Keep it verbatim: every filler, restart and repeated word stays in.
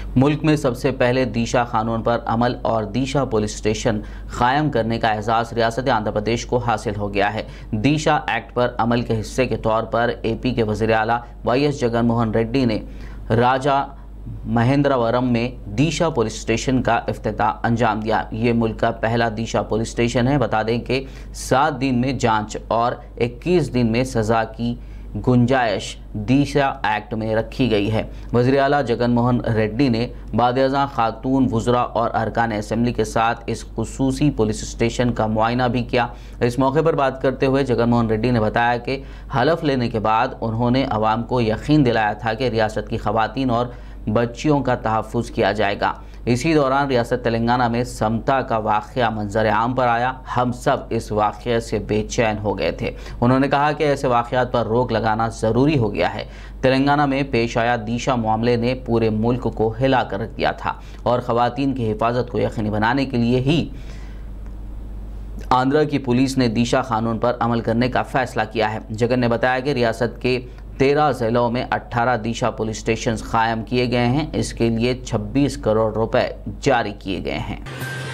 मुल्क में सबसे पहले दिशा कानून पर अमल और दिशा पुलिस स्टेशन कायम करने का एजाज़ रियासत आंध्र प्रदेश को हासिल हो गया है। दिशा एक्ट पर अमल के हिस्से के तौर पर एपी के वज़ीर आला वाई एस जगन मोहन रेड्डी ने राजा महेंद्रवरम में दिशा पुलिस स्टेशन का इफ्तिताह अंजाम दिया। ये मुल्क का पहला दिशा पुलिस स्टेशन है। बता दें कि सात दिन में जांच और इक्कीस दिन में सज़ा की गुंजाइश दिशा एक्ट में रखी गई है। वज़ीर आला जगन मोहन रेड्डी ने बादशाह खातून वुज़रा और अरकान असेंबली के साथ इस खुसूसी पुलिस स्टेशन का मुआयना भी किया। इस मौके पर बात करते हुए जगन मोहन रेड्डी ने बताया कि हलफ लेने के बाद उन्होंने अवाम को यकीन दिलाया था कि रियासत की ख़वातीन और बच्चियों का तहफ़्फ़ुज़ किया जाएगा। इसी दौरान रियासत तेलंगाना में समता का वाक़या मंजर आम पर आया। हम सब इस वाक़े से बेचैन हो गए थे। उन्होंने कहा कि ऐसे वाक़यात पर रोक लगाना ज़रूरी हो गया है। तेलंगाना में पेश आया दिशा मामले ने पूरे मुल्क को हिला कर रख दिया था और ख़वातीन की हिफाजत को यकीनी बनाने के लिए ही आंध्र की पुलिस ने दिशा कानून पर अमल करने का फैसला किया है। जगन ने बताया कि रियासत के तेरह ज़िलों में अठारह दिशा पुलिस स्टेशन कायम किए गए हैं। इसके लिए छब्बीस करोड़ रुपए जारी किए गए हैं।